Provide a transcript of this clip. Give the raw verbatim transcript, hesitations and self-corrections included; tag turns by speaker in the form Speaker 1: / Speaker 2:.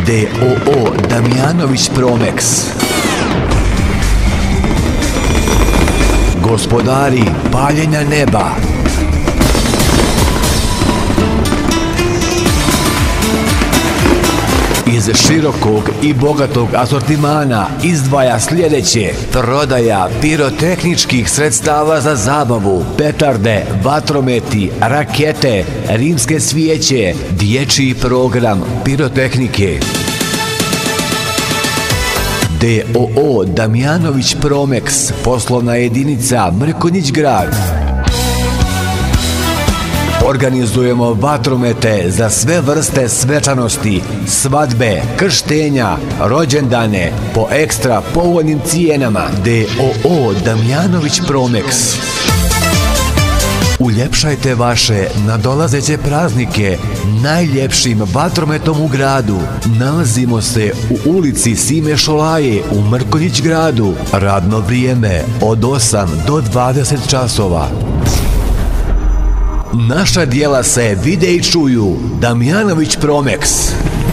Speaker 1: D O O Damjanović Promex. Gospodari paljenja neba. Iz širokog i bogatog asortimana izdvaja sljedeće: prodaja pirotehničkih sredstava za zabavu, petarde, vatrometi, rakete, rimske svijeće, dječji program pirotehnike. D O O Damjanović Promex, poslovna jedinica Mrkonjić Grad. Organizujemo vatromete za sve vrste svečanosti, svadbe, krštenja, rođendane po ekstra povoljnim cijenama. D O O Damjanović Promex. Uljepšajte vaše nadolazeće praznike najljepšim vatrometom u gradu. Nalazimo se u ulici Sime Šolaje u Mrkonjić Gradu. Radno vrijeme od osam do dvadeset časova. Naša dijela se vide i čuju. Damjanović Promex.